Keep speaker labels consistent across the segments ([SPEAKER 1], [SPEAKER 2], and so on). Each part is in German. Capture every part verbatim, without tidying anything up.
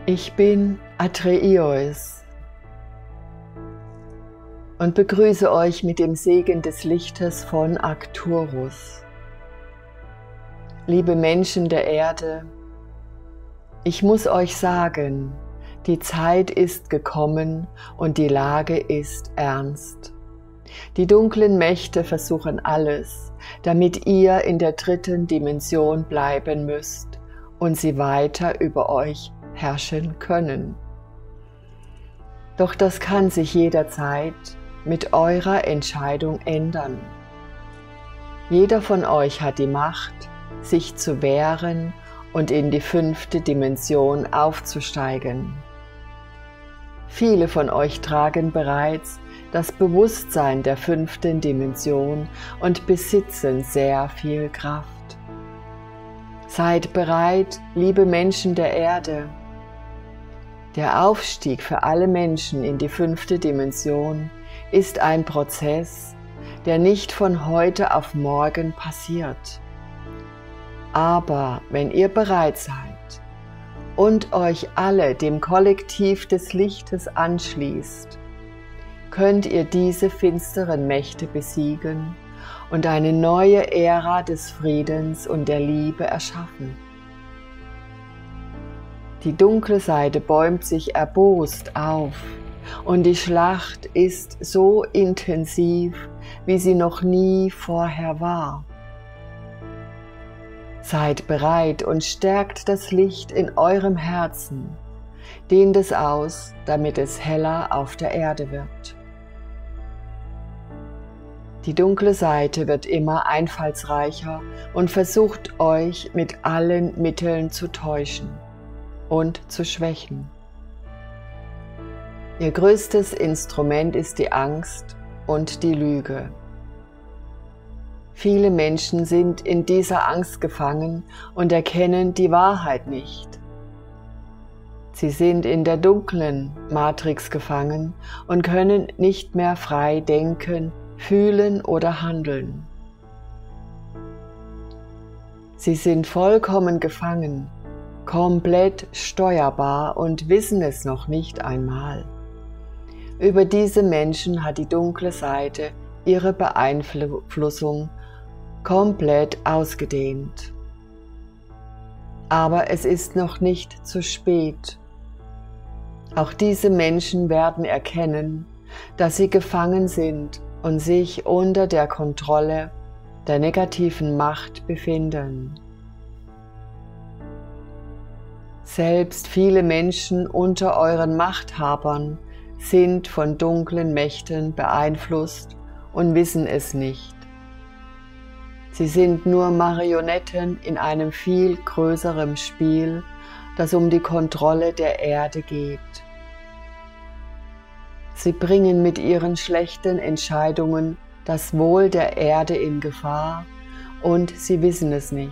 [SPEAKER 1] Ich bin Atreios und begrüße euch mit dem Segen des Lichtes von Arcturus. Liebe Menschen der Erde, ich muss euch sagen, die Zeit ist gekommen und die Lage ist ernst. Die dunklen Mächte versuchen alles, damit ihr in der dritten Dimension bleiben müsst und sie weiter über euch herrschen können. Doch das kann sich jederzeit mit eurer Entscheidung ändern. Jeder von euch hat die Macht, sich zu wehren und in die fünfte Dimension aufzusteigen. Viele von euch tragen bereits das Bewusstsein der fünften Dimension und besitzen sehr viel Kraft. Seid bereit, liebe Menschen der Erde. Der Aufstieg für alle Menschen in die fünfte Dimension ist ein Prozess, der nicht von heute auf morgen passiert. Aber wenn ihr bereit seid und euch alle dem Kollektiv des Lichtes anschließt, könnt ihr diese finsteren Mächte besiegen und eine neue Ära des Friedens und der Liebe erschaffen. Die dunkle Seite bäumt sich erbost auf und die Schlacht ist so intensiv, wie sie noch nie vorher war. Seid bereit und stärkt das Licht in eurem Herzen, dehnt es aus, damit es heller auf der Erde wird. Die dunkle Seite wird immer einfallsreicher und versucht euch mit allen Mitteln zu täuschen und zu schwächen. Ihr größtes Instrument ist die Angst und die Lüge. Viele Menschen sind in dieser Angst gefangen und erkennen die Wahrheit nicht. Sie sind in der dunklen Matrix gefangen und können nicht mehr frei denken, fühlen oder handeln. Sie sind vollkommen gefangen, komplett steuerbar und wissen es noch nicht einmal. Über diese Menschen hat die dunkle Seite ihre Beeinflussung komplett ausgedehnt. Aber es ist noch nicht zu spät. Auch diese Menschen werden erkennen, dass sie gefangen sind und sich unter der Kontrolle der negativen Macht befinden. Selbst viele Menschen unter euren Machthabern sind von dunklen Mächten beeinflusst und wissen es nicht. Sie sind nur Marionetten in einem viel größeren Spiel, das um die Kontrolle der Erde geht. Sie bringen mit ihren schlechten Entscheidungen das Wohl der Erde in Gefahr und sie wissen es nicht.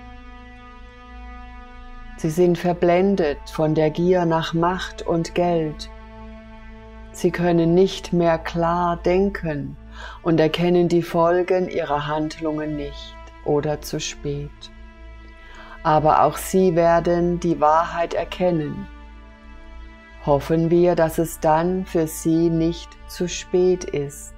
[SPEAKER 1] Sie sind verblendet von der Gier nach Macht und Geld. Sie können nicht mehr klar denken und erkennen die Folgen ihrer Handlungen nicht oder zu spät. Aber auch sie werden die Wahrheit erkennen. Hoffen wir, dass es dann für sie nicht zu spät ist.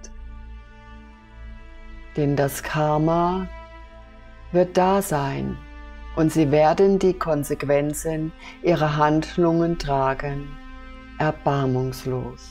[SPEAKER 1] Denn das Karma wird da sein und sie werden die Konsequenzen ihrer Handlungen tragen, erbarmungslos.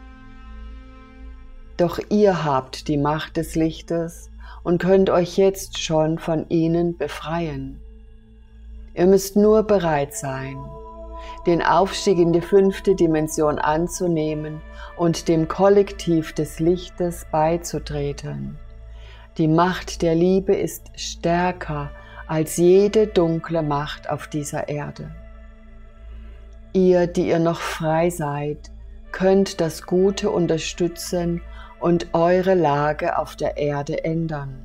[SPEAKER 1] Doch ihr habt die Macht des Lichtes und könnt euch jetzt schon von ihnen befreien. Ihr müsst nur bereit sein, den Aufstieg in die fünfte Dimension anzunehmen und dem Kollektiv des Lichtes beizutreten. Die Macht der Liebe ist stärker als jede dunkle Macht auf dieser Erde. Ihr, die ihr noch frei seid, könnt das Gute unterstützen und eure Lage auf der Erde ändern.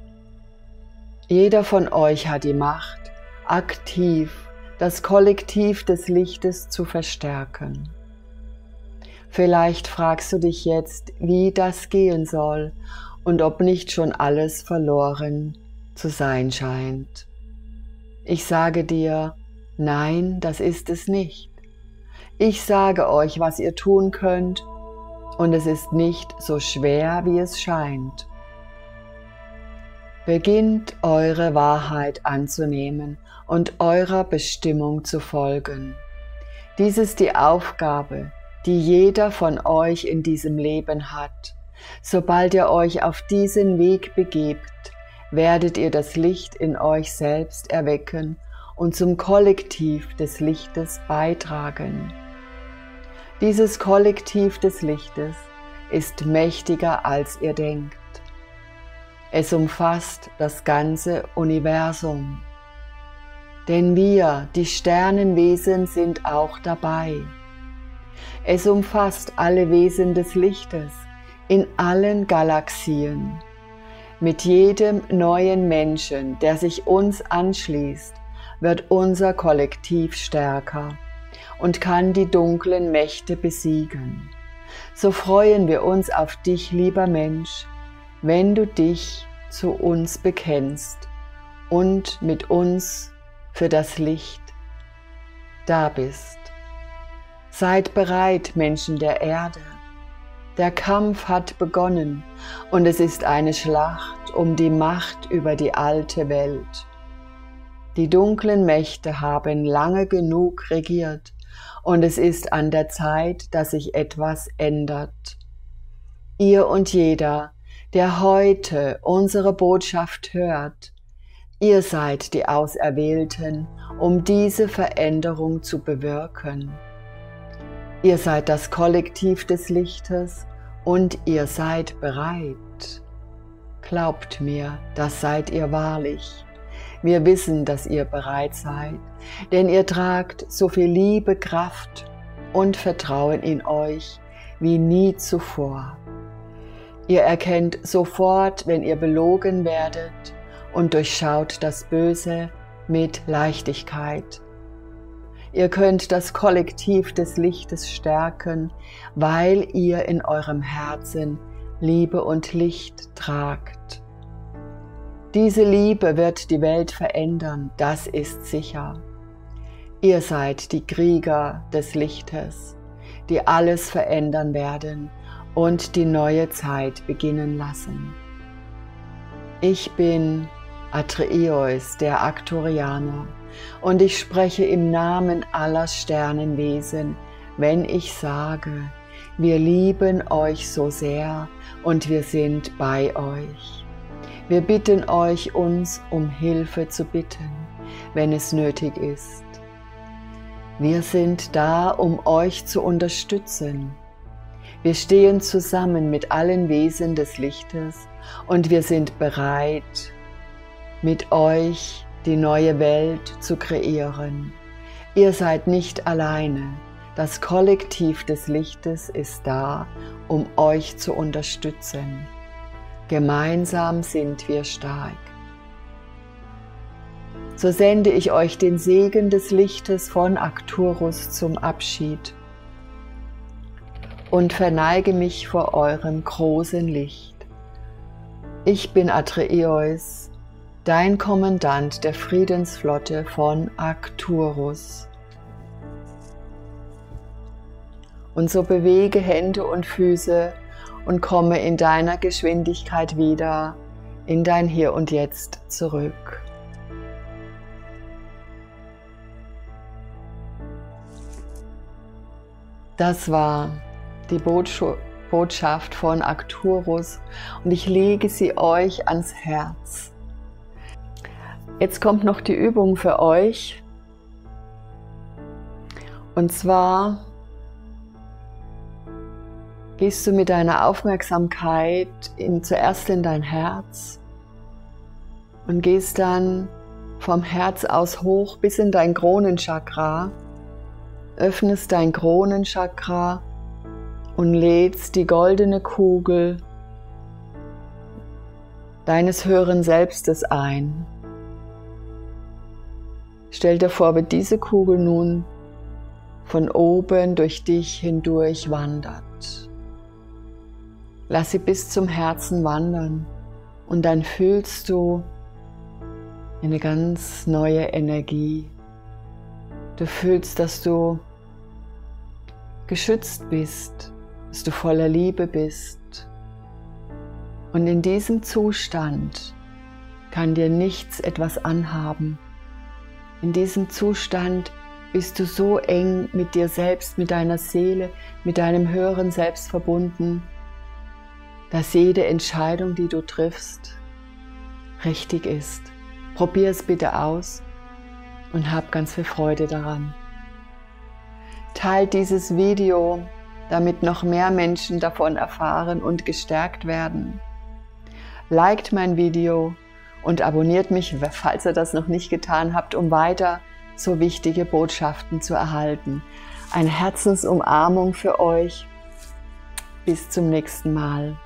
[SPEAKER 1] Jeder von euch hat die Macht, aktiv das Kollektiv des Lichtes zu verstärken. Vielleicht fragst du dich jetzt, wie das gehen soll und ob nicht schon alles verloren zu sein scheint. Ich sage dir, nein, das ist es nicht. Ich sage euch, was ihr tun könnt, und es ist nicht so schwer, wie es scheint. Beginnt eure Wahrheit anzunehmen und eurer Bestimmung zu folgen. Dies ist die Aufgabe, die jeder von euch in diesem Leben hat. Sobald ihr euch auf diesen Weg begebt, werdet ihr das Licht in euch selbst erwecken und zum Kollektiv des Lichtes beitragen. Dieses Kollektiv des Lichtes ist mächtiger, als ihr denkt. Es umfasst das ganze Universum. Denn wir, die Sternenwesen, sind auch dabei. Es umfasst alle Wesen des Lichtes in allen Galaxien. Mit jedem neuen Menschen, der sich uns anschließt, wird unser Kollektiv stärker und kann die dunklen Mächte besiegen. So freuen wir uns auf dich, lieber Mensch, wenn du dich zu uns bekennst und mit uns für das Licht da bist. Seid bereit, Menschen der Erde. Der Kampf hat begonnen und es ist eine Schlacht um die Macht über die alte Welt. Die dunklen Mächte haben lange genug regiert und es ist an der Zeit, dass sich etwas ändert. Ihr und jeder, der heute unsere Botschaft hört, ihr seid die Auserwählten, um diese Veränderung zu bewirken. Ihr seid das Kollektiv des Lichtes und ihr seid bereit. Glaubt mir, das seid ihr wahrlich. Wir wissen, dass ihr bereit seid, denn ihr tragt so viel Liebe, Kraft und Vertrauen in euch wie nie zuvor. Ihr erkennt sofort, wenn ihr belogen werdet, und durchschaut das Böse mit Leichtigkeit. Ihr könnt das Kollektiv des Lichtes stärken, weil ihr in eurem Herzen Liebe und Licht tragt. Diese Liebe wird die Welt verändern, das ist sicher. Ihr seid die Krieger des Lichtes, die alles verändern werden und die neue Zeit beginnen lassen. Ich bin Atreus, der Arcturianer, und ich spreche im Namen aller Sternenwesen, wenn ich sage, wir lieben euch so sehr und wir sind bei euch. Wir bitten euch, uns um Hilfe zu bitten, wenn es nötig ist. Wir sind da, um euch zu unterstützen. Wir stehen zusammen mit allen Wesen des Lichtes und wir sind bereit, mit euch die neue Welt zu kreieren. Ihr seid nicht alleine. Das Kollektiv des Lichtes ist da, um euch zu unterstützen. Gemeinsam sind wir stark. So sende ich euch den Segen des Lichtes von Arcturus zum Abschied und verneige mich vor eurem großen Licht. Ich bin Atreus, dein Kommandant der Friedensflotte von Arcturus. Und so bewege Hände und Füße und komme in deiner Geschwindigkeit wieder in dein Hier und Jetzt zurück. Das war die Botschaft von Arcturus und ich lege sie euch ans Herz. Jetzt kommt noch die Übung für euch. Und zwar gehst du mit deiner Aufmerksamkeit in, zuerst in dein Herz und gehst dann vom Herz aus hoch bis in dein Kronenchakra, öffnest dein Kronenchakra und lädst die goldene Kugel deines höheren Selbstes ein. Stell dir vor, wie diese Kugel nun von oben durch dich hindurch wandert. Lass sie bis zum Herzen wandern und dann fühlst du eine ganz neue Energie. Du fühlst, dass du geschützt bist, dass du voller Liebe bist. Und in diesem Zustand kann dir nichts etwas anhaben. In diesem Zustand bist du so eng mit dir selbst, mit deiner Seele, mit deinem höheren Selbst verbunden, dass jede Entscheidung, die du triffst, richtig ist. Probier es bitte aus und hab ganz viel Freude daran. Teilt dieses Video, damit noch mehr Menschen davon erfahren und gestärkt werden. Liked mein Video und abonniert mich, falls ihr das noch nicht getan habt, um weiter so wichtige Botschaften zu erhalten. Eine Herzensumarmung für euch. Bis zum nächsten Mal.